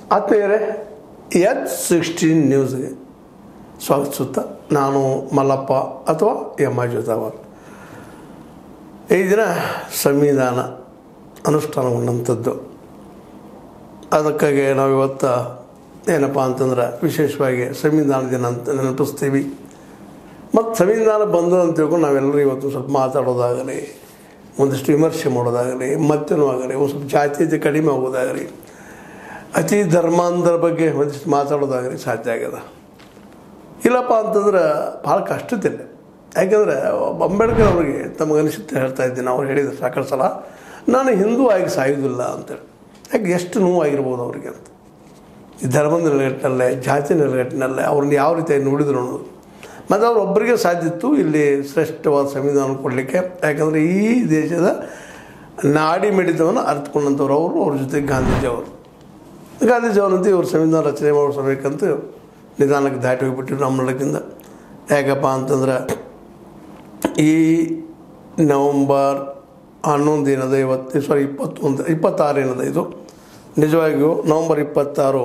ಆತ್ಮೀಯರೇ, H16 ನ್ಯೂಸ್ಗೆ ಸ್ವಾಗತಿಸುತ್ತಾ ನಾನು ಮಲ್ಲಪ್ಪ ಅಥವಾ ಎಂ ಜೋತಾವರ್. ಈ ದಿನ ಸಂವಿಧಾನ ಅನುಷ್ಠಾನಗೊಂಡಂಥದ್ದು. ಅದಕ್ಕಾಗಿ ನಾವು ಇವತ್ತು ಏನಪ್ಪ ಅಂತಂದ್ರೆ ವಿಶೇಷವಾಗಿ ಸಂವಿಧಾನ ದಿನ ಅಂತ ನೆನಪಿಸ್ತೀವಿ. ಮತ್ತು ಸಂವಿಧಾನ ಬಂದು ಅಂತ ತಿಳ್ಕೊಂಡು ನಾವೆಲ್ಲರೂ ಇವತ್ತು ಸ್ವಲ್ಪ ಮಾತಾಡೋದಾಗಲಿ, ಒಂದಿಷ್ಟು ವಿಮರ್ಶೆ ಮಾಡೋದಾಗಲಿ, ಮತ್ತೇನೂ ಆಗಲಿ, ಒಂದು ಸ್ವಲ್ಪ ಜಾತೀಯತೆ ಕಡಿಮೆ ಆಗೋದಾಗಲಿ, ಅತಿ ಧರ್ಮಾಂಧರ ಬಗ್ಗೆ ಒಂದಿಷ್ಟು ಮಾತಾಡೋದಾಗಲಿ ಸಾಧ್ಯ ಆಗ್ಯದ. ಇಲ್ಲಪ್ಪ ಅಂತಂದ್ರೆ ಭಾಳ ಕಷ್ಟದಿಲ್ಲ. ಯಾಕೆಂದರೆ ಅಂಬೇಡ್ಕರ್ ಅವರಿಗೆ ತಮಗನಿಸುತ್ತೆ ಹೇಳ್ತಾ ಇದ್ದೀನಿ, ಅವ್ರು ಹೇಳಿದ್ರು ಸಾಕಷ್ಟು ಸಲ, ನಾನು ಹಿಂದೂ ಆಗಿ ಸಾಯೋದಿಲ್ಲ ಅಂತೇಳಿ. ಯಾಕೆ ಎಷ್ಟು ನೋವಾಗಿರ್ಬೋದು ಅವರಿಗೆ ಅಂತ. ಈ ಧರ್ಮದ ನೆಲೆಗಟ್ಟಿನಲ್ಲೇ, ಜಾತಿ ನೆಲೆಗಟ್ಟಿನಲ್ಲೇ ಅವ್ರನ್ನ ಯಾವ ರೀತಿಯಾಗಿ ನೋಡಿದ್ರು ಅನ್ನೋದು. ಮತ್ತು ಅವರೊಬ್ಬರಿಗೆ ಸಾಧ್ಯ ಇತ್ತು ಇಲ್ಲಿ ಶ್ರೇಷ್ಠವಾದ ಸಂವಿಧಾನ ಕೊಡಲಿಕ್ಕೆ. ಯಾಕಂದರೆ ಈ ದೇಶದ ನಾಡಿ ಮಿಡಿತವನ್ನು ಅರ್ಥಕೊಂಡಂಥವ್ರು ಅವ್ರ ಜೊತೆಗೆ ಗಾಂಧೀಜಿಯವರಂತೆ ಇವರು ಸಂವಿಧಾನ ರಚನೆ ಮಾಡಿಸಬೇಕಂತ ನಿಧಾನಕ್ಕೆ ದಾಟಿ ಹೋಗಿಬಿಟ್ಟಿರು ನಮ್ಮೊಳಗಿಂದ. ಯಾಕಪ್ಪ ಅಂತಂದ್ರೆ ಈ ನವಂಬರ್ 11 ಏನದ, 26 ಏನದ, ಇದು ನಿಜವಾಗಿಯೂ ನವಂಬರ್ 26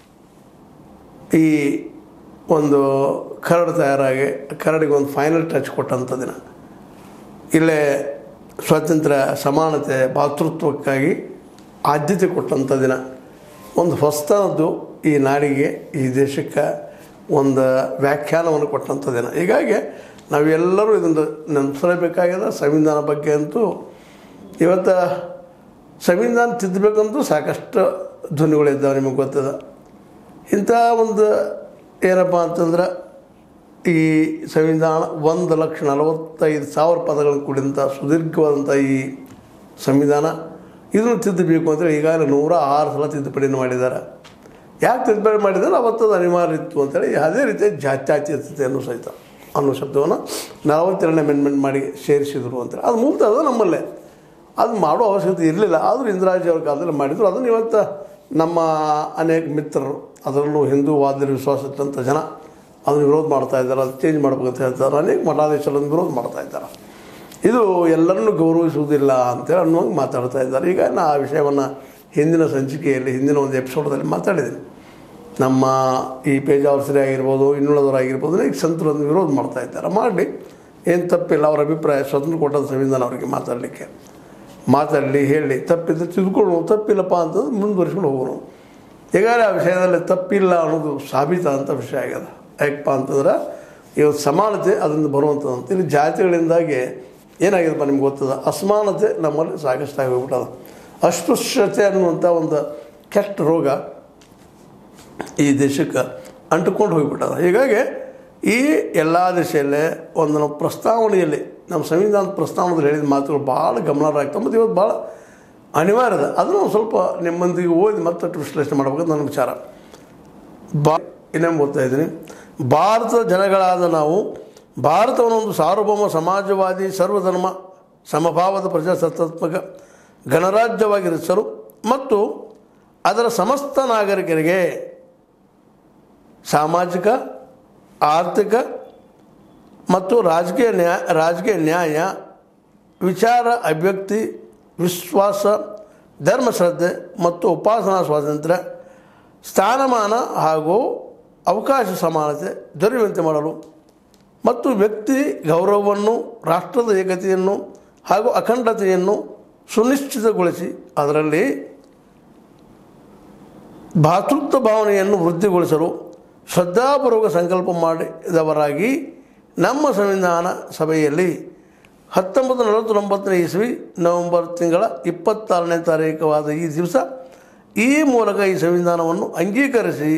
ಈ ಒಂದು ಕರಡು ತಯಾರಾಗಿ ಕರಡಿಗೆ ಒಂದು ಫೈನಲ್ ಟಚ್ ಕೊಟ್ಟಂಥ ದಿನ. ಇಲ್ಲೇ ಸ್ವಾತಂತ್ರ್ಯ, ಸಮಾನತೆ, ಭಾತೃತ್ವಕ್ಕಾಗಿ ಆದ್ಯತೆ ಕೊಟ್ಟಂಥ ದಿನ. ಒಂದು ಹೊಸತನದ್ದು ಈ ನಾಡಿಗೆ, ಈ ದೇಶಕ್ಕೆ ಒಂದು ವ್ಯಾಖ್ಯಾನವನ್ನು ಕೊಟ್ಟಂಥ ದಿನ. ಹೀಗಾಗಿ ನಾವೆಲ್ಲರೂ ಇದನ್ನು ನೆನಪಿಸಲೇಬೇಕಾಗ್ಯದ. ಸಂವಿಧಾನ ಬಗ್ಗೆ ಅಂತೂ ಇವತ್ತು ಸಂವಿಧಾನ ತಿದ್ದಬೇಕಂತೂ ಸಾಕಷ್ಟು ಧ್ವನಿಗಳಿದ್ದಾವೆ, ನಿಮಗೆ ಗೊತ್ತದ. ಇಂಥ ಒಂದು ಏನಪ್ಪ ಅಂತಂದ್ರೆ ಈ ಸಂವಿಧಾನ 1,45,000 ಪದಗಳನ್ನು ಕೂಡಿದಂಥ ಸುದೀರ್ಘವಾದಂಥ ಈ ಸಂವಿಧಾನ, ಇದನ್ನು ತಿದ್ದಬೇಕು ಅಂತೇಳಿ ಈಗಾಗಲೇ 106 ಸಲ ತಿದ್ದುಪಡಿಯನ್ನು ಮಾಡಿದ್ದಾರೆ. ಯಾಕೆ ತಿದ್ದುಪಡಿ ಮಾಡಿದ್ದಾರೆ? ಅವತ್ತದು ಅನಿವಾರ್ಯ ಇತ್ತು ಅಂತೇಳಿ. ಅದೇ ರೀತಿ ಜಾತ್ಯತೀತತೆಯನ್ನು ಸಹಿತ ಅನ್ನೋ ಶಬ್ದವನ್ನು 42ನೇ ಅಮೆಂಡ್ಮೆಂಟ್ ಮಾಡಿ ಸೇರಿಸಿದರು ಅಂತೇಳಿ. ಅದು ಮೂಲತಃ ಅದು ನಮ್ಮಲ್ಲೇ, ಅದು ಮಾಡೋ ಅವಶ್ಯಕತೆ ಇರಲಿಲ್ಲ. ಆದರೂ ಇಂದಿರಾಜಿ ಅವ್ರ ಕಾಲದಲ್ಲಿ ಮಾಡಿದರು. ಅದನ್ನು ಇವತ್ತು ನಮ್ಮ ಅನೇಕ ಮಿತ್ರರು, ಅದರಲ್ಲೂ ಹಿಂದೂವಾದಲ್ಲಿ ವಿಶ್ವಾಸ ಇಟ್ಟಂಥ ಜನ ಅದನ್ನು ವಿರೋಧ ಮಾಡ್ತಾಯಿದ್ದಾರೆ. ಅದು ಚೇಂಜ್ ಮಾಡ್ಬೇಕಂತ ಹೇಳ್ತಾರೆ. ಅನೇಕ ಮಠಾಧೀಶರನ್ನು ವಿರೋಧ ಮಾಡ್ತಾಯಿದ್ದಾರೆ. ಇದು ಎಲ್ಲರನ್ನೂ ಗೌರವಿಸುವುದಿಲ್ಲ ಅಂತೇಳಿ ಅನ್ನೋಂಗೆ ಮಾತಾಡ್ತಾ ಇದ್ದಾರೆ. ಈಗ ನಾನು ಆ ವಿಷಯವನ್ನು ಹಿಂದಿನ ಸಂಚಿಕೆಯಲ್ಲಿ, ಹಿಂದಿನ ಒಂದು ಎಪಿಸೋಡಲ್ಲಿ ಮಾತಾಡಿದ್ದೀನಿ. ನಮ್ಮ ಈ ಪೇಜಾವರ ಸರಿ ಆಗಿರ್ಬೋದು, ಇನ್ನುಳದವರಾಗಿರ್ಬೋದು, ಈಗ ಸಂತರನ್ನು ವಿರೋಧ ಮಾಡ್ತಾ ಇದ್ದಾರೆ. ಮಾಡಲಿ, ಏನು ತಪ್ಪಿಲ್ಲ. ಅವರ ಅಭಿಪ್ರಾಯ, ಸ್ವತಂತ್ರ ಕೊಟ್ಟದ ಸಂವಿಧಾನ ಅವರಿಗೆ ಮಾತಾಡಲಿ, ಹೇಳಿ. ತಪ್ಪಿದ್ರೆ ತಿದ್ಕೊಳ್ಳೋಣ, ತಪ್ಪಿಲ್ಲಪ್ಪ ಅಂತಂದ್ರೆ ಮುಂದುವರಿಸ್ಕೊಂಡು ಹೋಗೋಣ. ಈಗಾಗಲೇ ಆ ವಿಷಯದಲ್ಲಿ ತಪ್ಪಿಲ್ಲ ಅನ್ನೋದು ಸಾಬೀತಾದಂಥ ವಿಷಯ ಆಗ್ಯದ. ಯಾಕಪ್ಪ ಅಂತಂದ್ರೆ ಇವತ್ತು ಸಮಾನತೆ ಅದರಿಂದ ಬರುವಂಥದ್ದು. ಇಲ್ಲಿ ಜಾತಿಗಳಿಂದಾಗಿ ಏನಾಗಿದೆಪ್ಪ ನಿಮ್ಗೆ ಗೊತ್ತದ, ಅಸಮಾನತೆ ನಮ್ಮಲ್ಲಿ ಸಾಕಷ್ಟು ಆಗಿ ಹೋಗ್ಬಿಟ್ಟದ. ಅಸ್ಪೃಶ್ಯತೆ ಅನ್ನುವಂಥ ಒಂದು ಕೆಟ್ಟ ರೋಗ ಈ ದೇಶಕ್ಕೆ ಅಂಟುಕೊಂಡು ಹೋಗಿಬಿಟ್ಟದ. ಹೀಗಾಗಿ ಈ ಎಲ್ಲ ದಿಶೆಯಲ್ಲೇ ಒಂದು ನಾವು ಪ್ರಸ್ತಾವನೆಯಲ್ಲಿ, ನಮ್ಮ ಸಂವಿಧಾನದ ಪ್ರಸ್ತಾವನೆಯಲ್ಲಿ ಹೇಳಿದ ಮಾತುಗಳು ಭಾಳ ಗಮನಾರ್ಹ ಮತ್ತು ಇವತ್ತು ಭಾಳ ಅನಿವಾರ್ಯದ. ಅದನ್ನು ಸ್ವಲ್ಪ ನಿಮ್ಮೊಂದಿಗೆ ಓದಿ ಮತ್ತಷ್ಟು ವಿಶ್ಲೇಷಣೆ ಮಾಡಬೇಕಂತ ನನ್ನ ವಿಚಾರ. ಇನ್ನೇನು ಓದ್ತಾ ಇದ್ದೀನಿ. ಭಾರತದ ಜನಗಳಾದ ನಾವು ಭಾರತವನ್ನು ಒಂದು ಸಾರ್ವಭೌಮ, ಸಮಾಜವಾದಿ, ಸರ್ವಧರ್ಮ, ಸಮಭಾವದ ಪ್ರಜಾಸತ್ತಾತ್ಮಕ ಗಣರಾಜ್ಯವಾಗಿರಿಸಲು ಮತ್ತು ಅದರ ಸಮಸ್ತ ನಾಗರಿಕರಿಗೆ ಸಾಮಾಜಿಕ, ಆರ್ಥಿಕ ಮತ್ತು ರಾಜಕೀಯ ನ್ಯಾಯ, ವಿಚಾರ ಅಭಿವ್ಯಕ್ತಿ, ವಿಶ್ವಾಸ, ಧರ್ಮಶ್ರದ್ಧೆ ಮತ್ತು ಉಪಾಸನಾ ಸ್ವಾತಂತ್ರ್ಯ, ಸ್ಥಾನಮಾನ ಹಾಗೂ ಅವಕಾಶ ಸಮಾನತೆ ದೊರೆಯುವಂತೆ ಮಾಡಲು ಮತ್ತು ವ್ಯಕ್ತಿ ಗೌರವವನ್ನು, ರಾಷ್ಟ್ರದ ಏಕತೆಯನ್ನು ಹಾಗೂ ಅಖಂಡತೆಯನ್ನು ಸುನಿಶ್ಚಿತಗೊಳಿಸಿ ಅದರಲ್ಲಿ ಭಾತೃತ್ವ ಭಾವನೆಯನ್ನು ವೃದ್ಧಿಗೊಳಿಸಲು ಶ್ರದ್ಧಾಪೂರ್ವಕ ಸಂಕಲ್ಪ ಮಾಡಿದವರಾಗಿ ನಮ್ಮ ಸಂವಿಧಾನ ಸಭೆಯಲ್ಲಿ 1949ನೇ ಇಸ್ವಿ ನವೆಂಬರ್ ತಿಂಗಳ 26ನೇ ತಾರೀಖಾದ ಈ ದಿವಸ ಈ ಮೂಲಕ ಈ ಸಂವಿಧಾನವನ್ನು ಅಂಗೀಕರಿಸಿ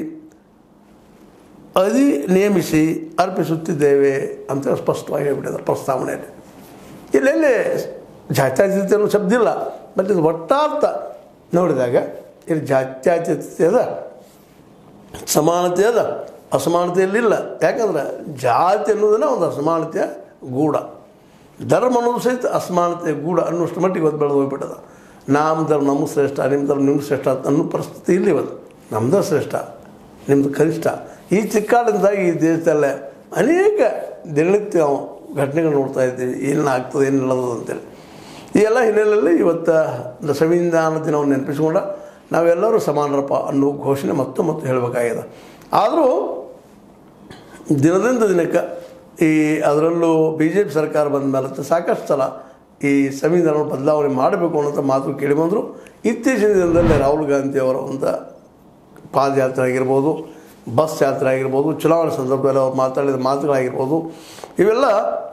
ನೇಮಿಸಿ ಅರ್ಪಿಸುತ್ತಿದ್ದೇವೆ ಅಂತ ಸ್ಪಷ್ಟವಾಗಿ ಹೇಳಿಬಿಟ್ಟಿದ್ದಾರೆ ಪ್ರಸ್ತಾವನೆಯಲ್ಲಿ. ಇಲ್ಲೆಲ್ಲಿ ಜಾತ್ಯತೀತತೆ ಅನ್ನೋ ಶಬ್ದ ಇಲ್ಲ. ಬಟ್ ಇದು ಒಟ್ಟಾರ್ಥ ನೋಡಿದಾಗ ಇಲ್ಲಿ ಜಾತ್ಯತೀತತೆ ಅದ, ಸಮಾನತೆ ಅದ, ಅಸಮಾನತೆಯಲ್ಲಿಲ್ಲ. ಯಾಕಂದ್ರೆ ಜಾತಿ ಅನ್ನೋದನ್ನ ಒಂದು ಅಸಮಾನತೆಯ ಗೂಢ, ಧರ್ಮ ಅನ್ನೋದು ಸಹಿತ ಅಸಮಾನತೆಯ ಗೂಢ ಅನ್ನೋಷ್ಟು ಮಟ್ಟಿಗೆ ಇವತ್ತು ಬೆಳೆದು ಹೋಗ್ಬಿಟ್ಟದ. ನಮ್ಮ ಧರ್ಮ ನಮಗೆ ಶ್ರೇಷ್ಠ, ನಿಮ್ಮ ಧರ್ಮ ನಿಮ್ಗೆ ಶ್ರೇಷ್ಠ ಅನ್ನೋ ಪರಿಸ್ಥಿತಿ ಇಲ್ಲಿ ಇವತ್ತು. ನಮ್ಮದು ಶ್ರೇಷ್ಠ, ನಿಮ್ಮದು ಕನಿಷ್ಠ. ಈ ಚಿಕ್ಕಾಡಿಂದಾಗಿ ಈ ದೇಶದಲ್ಲೇ ಅನೇಕ ದಿನನಿತ್ಯ ನಾವು ಘಟನೆಗಳು ನೋಡ್ತಾ ಇದ್ದೀವಿ. ಏನಾಗ್ತದೆ, ಏನಿಲ್ಲದು ಅಂತೇಳಿ. ಈ ಎಲ್ಲ ಹಿನ್ನೆಲೆಯಲ್ಲಿ ಇವತ್ತು ಸಂವಿಧಾನ ದಿನವನ್ನು ನೆನಪಿಸಿಕೊಂಡ ನಾವೆಲ್ಲರೂ ಸಮಾನರಪ್ಪ ಅನ್ನೋ ಘೋಷಣೆ ಮತ್ತು ಹೇಳಬೇಕಾಗಿದೆ. ಆದರೂ ದಿನದಿಂದ ದಿನಕ್ಕೆ ಅದರಲ್ಲೂ BJP ಸರ್ಕಾರ ಬಂದ ಮೇಲೆ ಸಾಕಷ್ಟು ಸಲ ಈ ಸಂವಿಧಾನವನ್ನು ಬದಲಾವಣೆ ಮಾಡಬೇಕು ಅನ್ನೋಂಥ ಮಾತು ಕೇಳಿಬಂದರು. ಇತ್ತೀಚಿನ ದಿನದಲ್ಲಿ ರಾಹುಲ್ ಗಾಂಧಿಯವರ ಒಂದು ಪಾದಯಾತ್ರೆ ಆಗಿರ್ಬೋದು, ಬಸ್ ಯಾತ್ರೆ ಆಗಿರ್ಬೋದು, ಚುನಾವಣೆ ಸಂದರ್ಭದಲ್ಲಿ ಅವರು ಮಾತಾಡಿದ ಮಾತುಗಳಾಗಿರ್ಬೋದು, ಇವೆಲ್ಲ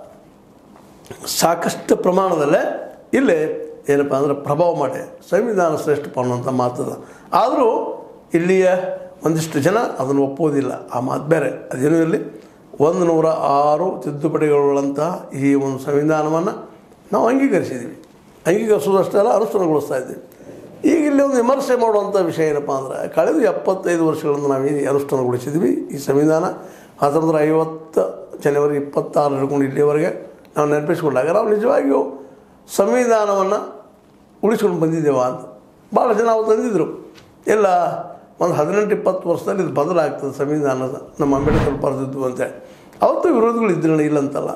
ಸಾಕಷ್ಟು ಪ್ರಮಾಣದಲ್ಲೇ ಇಲ್ಲೇ ಏನಪ್ಪ ಅಂದರೆ ಪ್ರಭಾವ ಮಾಡಿ ಸಂವಿಧಾನ ಶ್ರೇಷ್ಠಪ್ಪ ಅನ್ನೋಂಥ ಮಾತದ. ಆದರೂ ಇಲ್ಲಿಯ ಒಂದಿಷ್ಟು ಜನ ಅದನ್ನು ಒಪ್ಪೋದಿಲ್ಲ. ಆ ಮಾತು ಬೇರೆ. ಅದೇನೂ ಇರಲಿ, 106 ತಿದ್ದುಪಡಿಗಳುಳ್ಳಂತಹ ಈ ಒಂದು ಸಂವಿಧಾನವನ್ನು ನಾವು ಅಂಗೀಕರಿಸಿದ್ದೀವಿ. ಅಂಗೀಕರಿಸೋದಷ್ಟೇ ಅಲ್ಲ, ಅನುಷ್ಠಾನಗೊಳಿಸ್ತಾ ಇದ್ದೀವಿ. ಈಗ ಇಲ್ಲಿ ಒಂದು ವಿಮರ್ಶೆ ಮಾಡುವಂಥ ವಿಷಯ ಏನಪ್ಪ ಅಂದರೆ, ಕಳೆದ 75 ವರ್ಷಗಳಿಂದ ನಾವೇನು ಅನುಷ್ಠಾನಗೊಳಿಸಿದ್ವಿ ಈ ಸಂವಿಧಾನ 1950 ಜನವರಿ 26 ಹಿಡ್ಕೊಂಡು ಇಲ್ಲಿವರೆಗೆ ನಾವು ನೆನಪಿಸ್ಕೊಂಡಾಗ ನಾವು ನಿಜವಾಗಿಯೂ ಸಂವಿಧಾನವನ್ನು ಉಳಿಸ್ಕೊಂಡು ಬಂದಿದ್ದೇವೆ ಅಂತ ಭಾಳ ಜನ ಅವತ್ತು ಅಂದಿದ್ದರು. ಎಲ್ಲ ಒಂದು 18-20 ವರ್ಷದಲ್ಲಿ ಇದು ಬದಲಾಗ್ತದೆ ಸಂವಿಧಾನದ, ನಮ್ಮ ಅಂಬೇಡ್ಕರ್ ಬರೆದಿದ್ದು ಅಂತೇಳಿ. ಅವತ್ತು ವಿರೋಧಿಗಳು ಇದ್ದಿರಲಿಲ್ಲ, ಇಲ್ಲಂತಲ್ಲ.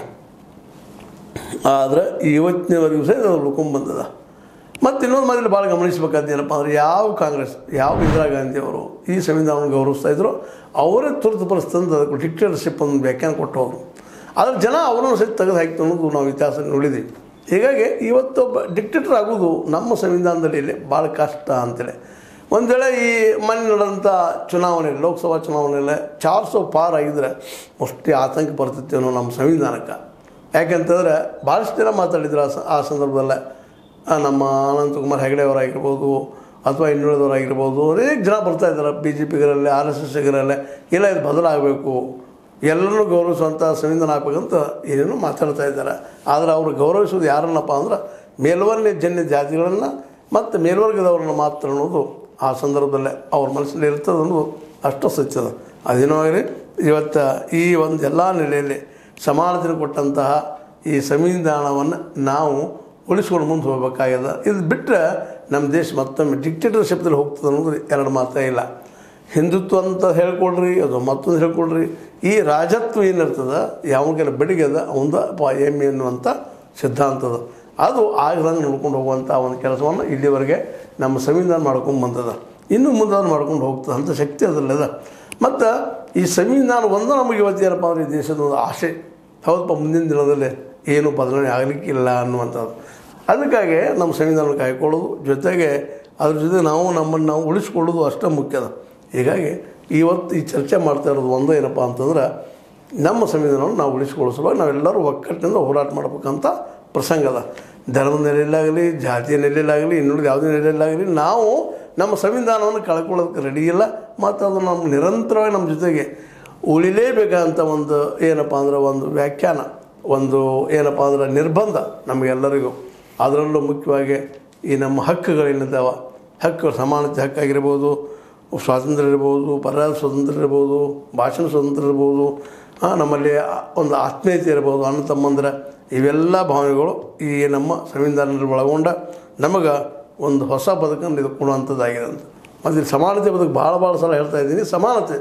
ಆದರೆ ಇವತ್ತಿನವರೆಗೂ ಸಹ ಅದು ಉಳ್ಕೊಂಡ್ಬಂದದ. ಮತ್ತು ಇನ್ನೊಂದು ಮೊದಲು ಭಾಳ ಗಮನಿಸಬೇಕಾದ ಏನಪ್ಪ ಅಂದರೆ, ಯಾವ ಕಾಂಗ್ರೆಸ್, ಯಾವ ಇಂದಿರಾ ಗಾಂಧಿಯವರು ಈ ಸಂವಿಧಾನವನ್ನು ಗೌರವಿಸ್ತಾ ಇದ್ರು, ಅವರೇ ತುರ್ತು ಪರಿಸ್ಥಿತಿ ಅದಕ್ಕೆ ಡಿಕ್ಟೇಟರ್ಶಿಪ್ ಒಂದು ವ್ಯಾಖ್ಯಾನ ಕೊಟ್ಟವರು. ಆದರೆ ಜನ ಅವರನ್ನು ಸಹಿತ ತೆಗೆದು ಹಾಕಿ ಅನ್ನೋದು ನಾವು ಇತಿಹಾಸ ನೋಡಿದ್ದೀವಿ. ಹೀಗಾಗಿ ಇವತ್ತೊಬ್ಬ ಡಿಕ್ಟೇಟರ್ ಆಗೋದು ನಮ್ಮ ಸಂವಿಧಾನದಲ್ಲಿ ಇಲ್ಲಿ ಭಾಳ ಕಷ್ಟ ಅಂತೇಳಿ. ಒಂದು ವೇಳೆ ಈ ಮೊನ್ನೆ ನಡೆದಂಥ ಚುನಾವಣೆ, ಲೋಕಸಭಾ ಚುನಾವಣೆಯಲ್ಲೇ 400 ಪಾರ್ ಆಗಿದ್ರೆ ಅಷ್ಟೇ ಆತಂಕ ಬರ್ತೈತೆ ಅನ್ನೋ ನಮ್ಮ ಸಂವಿಧಾನಕ್ಕೆ. ಯಾಕೆಂತಂದರೆ ಭಾಳಷ್ಟು ಜನ ಮಾತಾಡಿದ್ರು ಆ ಸಂದರ್ಭದಲ್ಲೇ. ನಮ್ಮ ಅನಂತಕುಮಾರ್ ಹೆಗಡೆ ಅವರಾಗಿರ್ಬೋದು ಅಥವಾ ಇನ್ನುಳಿದವರಾಗಿರ್ಬೋದು, ಅನೇಕ ಜನ ಬರ್ತಾಯಿದ್ದಾರೆ BJPಗರಲ್ಲೇ, RSSಗರಲ್ಲೇ. ಇಲ್ಲ, ಇದು ಬದಲಾಗಬೇಕು, ಎಲ್ಲರೂ ಗೌರವಿಸುವಂಥ ಸಂವಿಧಾನ ಆಗಬೇಕಂತ ಏನೇನೋ ಮಾತಾಡ್ತಾ ಇದ್ದಾರೆ. ಆದರೆ ಅವರು ಗೌರವಿಸೋದು ಯಾರನ್ನಪ್ಪ ಅಂದ್ರೆ ಮೇಲ್ವರ್ಣ ಜನ್ಯ ಜಾತಿಗಳನ್ನು ಮತ್ತು ಮೇಲ್ವರ್ಗದವ್ರನ್ನ ಮಾತ್ರ ಅನ್ನೋದು ಆ ಸಂದರ್ಭದಲ್ಲೇ ಅವ್ರ ಮನಸ್ಸಲ್ಲಿ ಇರ್ತದೆ ಅನ್ನೋದು ಅಷ್ಟು ಸತ್ಯದ. ಅದೇನೋ ಆಗಲಿ, ಇವತ್ತು ಈ ಒಂದು ಎಲ್ಲ ನೆಲೆಯಲ್ಲಿ ಸಮಾನತೆ ಕೊಟ್ಟಂತಹ ಈ ಸಂವಿಧಾನವನ್ನು ನಾವು ಉಳಿಸ್ಕೊಂಡು ಮುಂದೆ ಹೋಗಬೇಕಾಗ್ಯದ. ಇದು ಬಿಟ್ಟರೆ ನಮ್ಮ ದೇಶ ಮತ್ತೊಮ್ಮೆ ಡಿಕ್ಟೇಟರ್ಶಿಪ್ದಲ್ಲಿ ಹೋಗ್ತದೆ ಅನ್ನೋದು ಎರಡು ಮಾತೇ ಇಲ್ಲ. ಹಿಂದುತ್ವ ಅಂತ ಹೇಳ್ಕೊಳ್ರಿ, ಅದು ಮತ್ತೊಂದು ಹೇಳ್ಕೊಳ್ರಿ, ಈ ರಾಜತ್ವ ಏನಿರ್ತದೆ ಯಾವಾಗೆಲ್ಲ ಬೆಡಿಗೆದ ಒಂದು ಎಮ್ಮೆ ಎನ್ನುವಂಥ ಸಿದ್ಧಾಂತದ, ಅದು ಆಗದಂಗೆ ನೋಡ್ಕೊಂಡು ಹೋಗುವಂಥ ಒಂದು ಕೆಲಸವನ್ನು ಇಲ್ಲಿವರೆಗೆ ನಮ್ಮ ಸಂವಿಧಾನ ಮಾಡ್ಕೊಂಡು ಬಂದದ. ಇನ್ನೂ ಮುಂದೆ ಮಾಡ್ಕೊಂಡು ಹೋಗ್ತದೆ ಅಂಥ ಶಕ್ತಿ ಅದರಲ್ಲದ. ಮತ್ತು ಈ ಸಂವಿಧಾನ ಒಂದು ನಮಗೆ ಇವತ್ತು ಏನಪ್ಪ ಅಂದರೆ ಈ ದೇಶದ ಒಂದು ಆಸೆ, ಹೌದಪ್ಪ ಮುಂದಿನ ದಿನದಲ್ಲಿ ಏನು ಬದಲಾವಣೆ ಆಗಲಿಕ್ಕಿಲ್ಲ ಅನ್ನುವಂಥದ್ದು. ಅದಕ್ಕಾಗಿ ನಮ್ಮ ಸಂವಿಧಾನ ಕಾಯ್ಕೊಳ್ಳೋದು, ಜೊತೆಗೆ ಅದ್ರ ಜೊತೆ ನಮ್ಮನ್ನು ನಾವು ಉಳಿಸ್ಕೊಳ್ಳೋದು ಅಷ್ಟೇ ಮುಖ್ಯದ. ಹೀಗಾಗಿ ಇವತ್ತು ಈ ಚರ್ಚೆ ಮಾಡ್ತಾ ಇರೋದು ಒಂದು ಏನಪ್ಪ ಅಂತಂದ್ರೆ, ನಮ್ಮ ಸಂವಿಧಾನವನ್ನು ನಾವು ಉಳಿಸ್ಕೊಳ್ಳಿಸುವಾಗ ನಾವೆಲ್ಲರೂ ಒಕ್ಕಟ್ಟಿನಿಂದ ಹೋರಾಟ ಮಾಡ್ಬೇಕಂತ ಪ್ರಸಂಗದ. ಧರ್ಮದ ನೆಲೆಯಲ್ಲಾಗಲಿ, ಜಾತಿಯ ನೆಲೆಯಲ್ಲಾಗಲಿ, ಇನ್ನುಳಿದ ಯಾವುದೇ ನೆಲೆಯಲ್ಲಾಗಲಿ ನಾವು ನಮ್ಮ ಸಂವಿಧಾನವನ್ನು ಕಳ್ಕೊಳ್ಳೋದಕ್ಕೆ ರೆಡಿ ಇಲ್ಲ. ಮತ್ತು ಅದು ನಮ್ಮ ನಿರಂತರವಾಗಿ ನಮ್ಮ ಜೊತೆಗೆ ಉಳಿಲೇಬೇಕಂತ ಒಂದು ಏನಪ್ಪ ಅಂದ್ರೆ ಒಂದು ವ್ಯಾಖ್ಯಾನ, ಒಂದು ಏನಪ್ಪ ಅಂದ್ರೆ ನಿರ್ಬಂಧ ನಮಗೆಲ್ಲರಿಗೂ. ಅದರಲ್ಲೂ ಮುಖ್ಯವಾಗಿ ಈ ನಮ್ಮ ಹಕ್ಕುಗಳೇನಿದ್ದಾವೆ, ಹಕ್ಕು ಸಮಾನತೆ ಹಕ್ಕಾಗಿರ್ಬೋದು, ಸ್ವಾತಂತ್ರ್ಯ ಇರ್ಬೋದು, ಪರ್ಯಾಯ ಸ್ವಾತಂತ್ರ್ಯ ಇರ್ಬೋದು, ಭಾಷಣ ಸ್ವಾತಂತ್ರ್ಯ ಇರ್ಬೋದು, ನಮ್ಮಲ್ಲಿ ಒಂದು ಆತ್ಮೀಯತೆ ಇರ್ಬೋದು, ಅಣ್ಣ ತಮ್ಮಂದ್ರೆ, ಇವೆಲ್ಲ ಭಾವನೆಗಳು ಈ ನಮ್ಮ ಸಂವಿಧಾನದಲ್ಲಿ ಒಳಗೊಂಡ ನಮಗೆ ಒಂದು ಹೊಸ ಬದುಕನ್ನು ಇದು ಕೊಡುವಂಥದ್ದಾಗಿದೆ ಅಂತ. ಮತ್ತು ಇಲ್ಲಿ ಸಮಾನತೆ ಬದುಕು ಭಾಳ ಸಲ ಹೇಳ್ತಾ ಇದ್ದೀನಿ. ಸಮಾನತೆ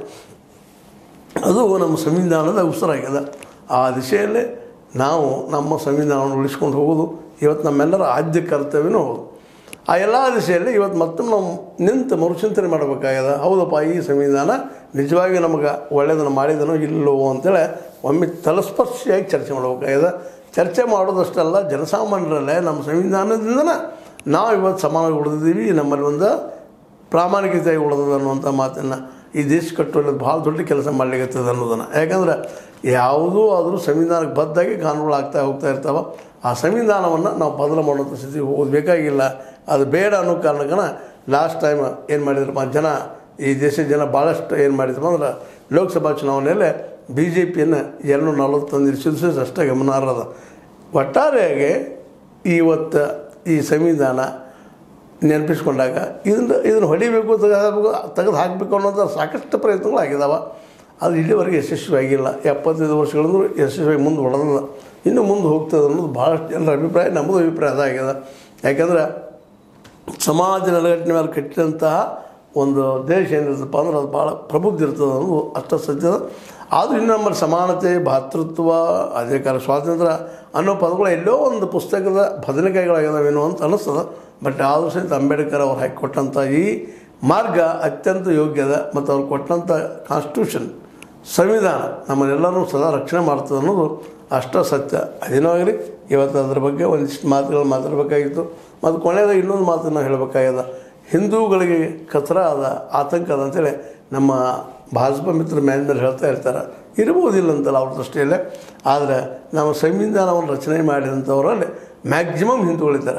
ಅದು ನಮ್ಮ ಸಂವಿಧಾನದ ಉಸಿರಾಗಿದೆ. ಆ ದಿಶೆಯಲ್ಲೇ ನಾವು ನಮ್ಮ ಸಂವಿಧಾನವನ್ನು ಉಳಿಸ್ಕೊಂಡು ಹೋಗೋದು ಇವತ್ತು ನಮ್ಮೆಲ್ಲರ ಆದ್ಯ ಕರ್ತವ್ಯನೂ ಹೌದು. ಆ ಎಲ್ಲ ದಿಶೆಯಲ್ಲಿ ಇವತ್ತು ಮತ್ತೊಮ್ಮೆ ನಾವು ನಿಂತು ಮರುಚಿಂತನೆ ಮಾಡಬೇಕಾಗ್ಯದ. ಹೌದಪ್ಪ, ಈ ಸಂವಿಧಾನ ನಿಜವಾಗಿ ನಮಗೆ ಒಳ್ಳೆಯದನ್ನು ಮಾಡಿದನೋ ಇಲ್ಲವೋ ಅಂತೇಳಿ ಒಮ್ಮೆ ತಲಸ್ಪರ್ಶಿಯಾಗಿ ಚರ್ಚೆ ಮಾಡಬೇಕಾಗ್ಯದ. ಚರ್ಚೆ ಮಾಡೋದಷ್ಟಲ್ಲ, ಜನಸಾಮಾನ್ಯರಲ್ಲೇ ನಮ್ಮ ಸಂವಿಧಾನದಿಂದನೇ ನಾವು ಇವತ್ತು ಸಮಾನವಾಗಿ ಉಳಿದಿದ್ದೀವಿ, ನಮ್ಮಲ್ಲಿ ಒಂದು ಪ್ರಾಮಾಣಿಕತೆಯಾಗಿ ಉಳಿದದ ಅನ್ನುವಂಥ ಮಾತನ್ನು ಈ ದೇಶ ಕಟ್ಟುವಲ್ಲಿ ಭಾಳ ದೊಡ್ಡ ಕೆಲಸ ಮಾಡಲಿಕ್ಕತ್ತದ ಅನ್ನೋದನ್ನು. ಯಾಕಂದ್ರೆ ಯಾವುದೂ ಆದರೂ ಸಂವಿಧಾನಕ್ಕೆ ಬದ್ಧಾಗಿ ಕಾನೂನುಗಳು ಹೋಗ್ತಾ ಇರ್ತಾವೆ. ಆ ಸಂವಿಧಾನವನ್ನು ನಾವು ಬದಲು ಮಾಡುವಂಥ ಸ್ಥಿತಿ ಹೋಗೋದು ಬೇಕಾಗಿಲ್ಲ. ಅದು ಬೇಡ ಅನ್ನೋ ಕಾರಣಕ್ಕನ ಲಾಸ್ಟ್ ಟೈಮ್ ಏನು ಮಾಡಿದ್ರಪ್ಪ ಜನ, ಈ ದೇಶದ ಜನ ಭಾಳಷ್ಟು ಏನು ಮಾಡಿದ್ರಪ್ಪ ಅಂದ್ರೆ ಲೋಕಸಭಾ ಚುನಾವಣೆಯಲ್ಲೇ BJPಯನ್ನು 240 ಇರಿಸಿದ್ದು ಅಷ್ಟೇ ಗಮನಾರ್ಹದ. ಒಟ್ಟಾರೆಯಾಗಿ ಇವತ್ತು ಈ ಸಂವಿಧಾನ ನೆನಪಿಸ್ಕೊಂಡಾಗ ಇದನ್ನು ಹೊಡಿಬೇಕು, ತೆಗೆದು ಹಾಕಬೇಕು ಅನ್ನೋದು ಸಾಕಷ್ಟು ಪ್ರಯತ್ನಗಳು ಆಗಿದ್ದಾವೆ. ಅದು ಇಲ್ಲಿವರೆಗೆ ಯಶಸ್ವಿಯಾಗಿಲ್ಲ. 75 ವರ್ಷಗಳಿಂದ ಯಶಸ್ವಿಯಾಗಿ ಮುಂದೆ ಹೊಡೆದ, ಇನ್ನೂ ಮುಂದೆ ಹೋಗ್ತದೆ ಅನ್ನೋದು ಭಾಳಷ್ಟು ಜನರ ಅಭಿಪ್ರಾಯ. ನಮ್ಮದು ಅಭಿಪ್ರಾಯ ಅದಾಗ್ಯದ. ಯಾಕಂದ್ರೆ ಸಮಾಜ ನೆಲೆಗಟ್ಟಿನ ಮೇಲೆ ಕಟ್ಟಿದಂತಹ ಒಂದು ದೇಶ ಏನಿರ್ತಪ್ಪ ಅಂದ್ರೆ ಅದು ಭಾಳ ಪ್ರಬುದ್ಧ ಇರ್ತದೆ ಅನ್ನೋದು ಅಷ್ಟು ಸತ್ಯದ. ಆದರೂ ಇನ್ನು ನಮ್ಮಲ್ಲಿ ಸಮಾನತೆ, ಭಾತೃತ್ವ, ಅಧಿಕಾರ, ಸ್ವಾತಂತ್ರ್ಯ ಅನ್ನೋ ಪದಗಳು ಎಲ್ಲೋ ಒಂದು ಪುಸ್ತಕದ ಬದನೆಕಾಯಿಗಳಾಗಿದ್ದಾವೇನೋ ಅಂತ ಅನ್ನಿಸ್ತದೆ. ಬಟ್ ಆದರೂ ಸಹಿತ ಅಂಬೇಡ್ಕರ್ ಅವ್ರು ಹಾಕಿಕೊಟ್ಟಂಥ ಈ ಮಾರ್ಗ ಅತ್ಯಂತ ಯೋಗ್ಯದ ಮತ್ತು ಅವ್ರು ಕೊಟ್ಟಂಥ ಕಾನ್ಸ್ಟಿಟ್ಯೂಷನ್ ಸಂವಿಧಾನ ನಮ್ಮನ್ನೆಲ್ಲರೂ ಸದಾ ರಕ್ಷಣೆ ಮಾಡ್ತದೆ ಅನ್ನೋದು ಅಷ್ಟ ಸತ್ಯ. ಅದೇನೋ ಆಗಲಿ, ಇವತ್ತು ಅದ್ರ ಬಗ್ಗೆ ಒಂದಿಷ್ಟು ಮಾತುಗಳು ಮಾತಾಡಬೇಕಾಗಿತ್ತು. ಮತ್ತು ಕೊನೆಯದಾಗ ಇನ್ನೊಂದು ಮಾತನ್ನು ಹೇಳಬೇಕಾಗ್ಯದ. ಹಿಂದೂಗಳಿಗೆ ಕಚರ ಅದ, ಆತಂಕ ಅದ ಅಂತೇಳಿ ನಮ್ಮ ಭಾಜಪ ಮಿತ್ರ ಮ್ಯಾನೇಜ್ಮೆಂಟ್ ಹೇಳ್ತಾ ಇರ್ತಾರೆ. ಇರ್ಬೋದಿಲ್ಲ ಅಂತಲ್ಲ ಅವ್ರ ದೃಷ್ಟಿಯಲ್ಲೇ. ಆದರೆ ನಾವು ಸಂವಿಧಾನವನ್ನು ರಚನೆ ಮಾಡಿದಂಥವರಲ್ಲಿ ಮ್ಯಾಕ್ಸಿಮಮ್ ಹಿಂದೂಗಳಿದ್ದಾರೆ.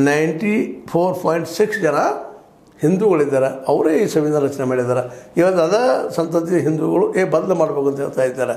94.6 ಜನ ಹಿಂದೂಗಳಿದ್ದಾರೆ. ಅವರೇ ಈ ಸಂವಿಧಾನ ರಚನೆ ಮಾಡಿದ್ದಾರೆ. ಇವತ್ತು ಅದ ಸಂತತಿ ಹಿಂದೂಗಳು ಬದಲು ಮಾಡಬೇಕು ಅಂತ ಹೇಳ್ತಾ ಇದ್ದಾರೆ.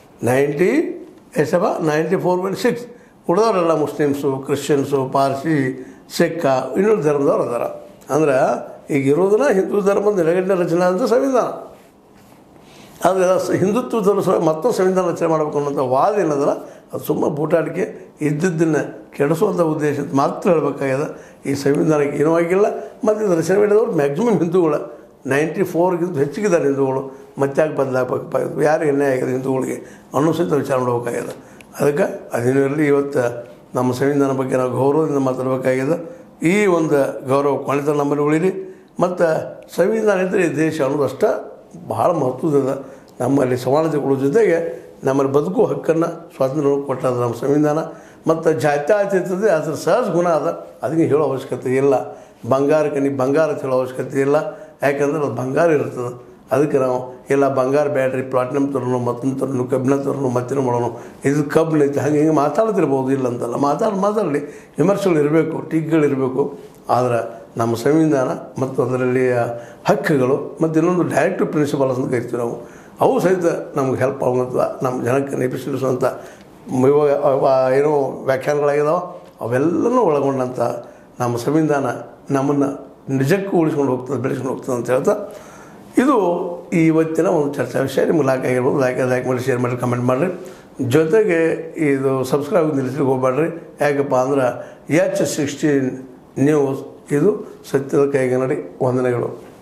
94.6 ಉಳಿದವರೆಲ್ಲ ಮುಸ್ಲಿಮ್ಸು, ಕ್ರಿಶ್ಚಿಯನ್ಸು, ಪಾರ್ಸಿ, ಸಿಕ್ಕ, ಇನ್ನೊಂದು ಧರ್ಮದವ್ರು ಅದಾರ. ಅಂದ್ರೆ ಈಗ ಇರೋದನ್ನ ಹಿಂದೂ ಧರ್ಮದ ನೆಲೆಗಟ್ಟಿನ ರಚನೆ ಅಂತ ಸಂವಿಧಾನ. ಆದರೆ ಹಿಂದುತ್ವದ ಮತ್ತೊಂದು ಸಂವಿಧಾನ ರಚನೆ ಮಾಡಬೇಕು ಅನ್ನೋಂಥ ವಾದ ಏನದಲ್ಲ, ಅದು ಸುಮ್ಮ ಬೂಟಾಟಿಕೆ, ಇದ್ದದ್ದನ್ನು ಕೆಡಿಸುವಂಥ ಉದ್ದೇಶ ಮಾತ್ರ ಹೇಳಬೇಕಾಗ್ಯದ. ಈ ಸಂವಿಧಾನಕ್ಕೆ ಏನೂ ಆಗಿಲ್ಲ. ಮತ್ತು ಇದು ರಚನೆ ಮಾಡಿದವರು ಮ್ಯಾಕ್ಸಿಮಮ್ ಹಿಂದೂಗಳು 94ಗಿಂತ ಹೆಚ್ಚಿಗಿದ್ದಾರೆ ಹಿಂದೂಗಳು. ಮತ್ತಾಕೆ ಬದಲಾಗಬೇಕಾಗಿದ್ದು, ಯಾರು ಎಣ್ಣೆ ಆಗಿದೆ ಹಿಂದೂಗಳಿಗೆ ಅನ್ನೋ ಸಹಿತ ವಿಚಾರ ಮಾಡಬೇಕಾಗ್ಯದ. ಅದಕ್ಕೆ ಅದೇನಿರಲಿ, ಇವತ್ತು ನಮ್ಮ ಸಂವಿಧಾನ ಬಗ್ಗೆ ನಾವು ಗೌರವದಿಂದ ಮಾತಾಡಬೇಕಾಗ್ಯದ. ಈ ಒಂದು ಗೌರವ ಕೊನೆತ ನಮ್ಮಲ್ಲಿ ಉಳಿಲಿ. ಮತ್ತು ಸಂವಿಧಾನ ಇದ್ದರೆ ದೇಶ ಅನ್ನೋದು ಅಷ್ಟೇ ಭಾಳ ಮಹತ್ವದ. ನಮ್ಮಲ್ಲಿ ಸಮಾನತೆಗಳ ಜೊತೆಗೆ ನಮ್ಮಲ್ಲಿ ಬದುಕು ಹಕ್ಕನ್ನು ಸ್ವಾತಂತ್ರ್ಯ ಕೊಟ್ಟದ ನಮ್ಮ ಸಂವಿಧಾನ. ಮತ್ತು ಜಾತ್ಯಾತೀತತೆ ಅದರ ಸಹಜ ಗುಣ ಅದ, ಅದಕ್ಕೆ ಹೇಳೋ ಅವಶ್ಯಕತೆ ಇಲ್ಲ. ಬಂಗಾರಕ್ಕೆ ನೀವು ಬಂಗಾರ ಅಂತ ಹೇಳೋ ಅವಶ್ಯಕತೆ ಇಲ್ಲ. ಯಾಕಂದ್ರೆ ಅದು ಬಂಗಾರ ಇರ್ತದೆ. ಅದಕ್ಕೆ ನಾವು ಎಲ್ಲ ಬಂಗಾರ ಬ್ಯಾಟ್ರಿ, ಪ್ಲಾಟಿನಮ್ ತರೋನು, ಮತ್ತೊಂದು ತರೋನು, ಕಬ್ಬಿಣ ತರೋನು, ಮತ್ತಿನ ಮಾಡೋನು, ಇದು ಕಬ್ಬಿಣ ಐತೆ ಹಂಗೆ ಮಾತಾಡ್ತಿರ್ಬೋದು, ಇಲ್ಲ ಅಂತಲ್ಲ. ಮಾತಾಡಲಿ, ವಿಮರ್ಶೆಗಳು ಇರಬೇಕು, ಟೀಕೆಗಳಿರಬೇಕು. ಆದರೆ ನಮ್ಮ ಸಂವಿಧಾನ ಮತ್ತು ಅದರಲ್ಲಿ ಹಕ್ಕುಗಳು ಮತ್ತು ಇನ್ನೊಂದು ಡೈರೆಕ್ಟಿವ್ ಪ್ರಿನ್ಸಿಪಲ್ಸ್ ಅಂತ ಕರಿತೀವಿ ನಾವು, ಅವು ಸಹಿತ ನಮ್ಗೆ ಹೆಲ್ಪ್ ಆಗುವಂಥ, ನಮ್ಮ ಜನಕ್ಕೆ ನೆನಪಿಸುವಂಥ ಏನೋ ವ್ಯಾಖ್ಯಾನಗಳಾಗಿದ್ದಾವೆ, ಅವೆಲ್ಲನೂ ಒಳಗೊಂಡಂಥ ನಮ್ಮ ಸಂವಿಧಾನ ನಮ್ಮನ್ನು ನಿಜಕ್ಕೂ ಉಳಿಸ್ಕೊಂಡು ಹೋಗ್ತದೆ, ಬೆಳೆಸ್ಕೊಂಡು ಹೋಗ್ತದೆ ಅಂತ ಹೇಳ್ತಾ, ಇದು ಇವತ್ತಿನ ಒಂದು ಚರ್ಚಾ ವಿಷಯ. ನಿಮ್ಗೆ ಲೈಕ್ ಆಗಿರ್ಬೋದು, ಲೈಕ್ ಮಾಡಿ, ಶೇರ್ ಮಾಡಿ, ಕಮೆಂಟ್ ಮಾಡಿರಿ. ಜೊತೆಗೆ ಇದು ಸಬ್ಸ್ಕ್ರೈಬ್ ನಿಲ್ಲಿಸ್ಲಿಕ್ಕೆ ಹೋಗ್ಬೇಡ್ರಿ. ಯಾಕಪ್ಪ ಅಂದ್ರೆ H16 ನ್ಯೂಸ್ ಇದು ಸತ್ಯದ ಕೈಗನ್ನಡಿ. ವಂದನೆಗಳು.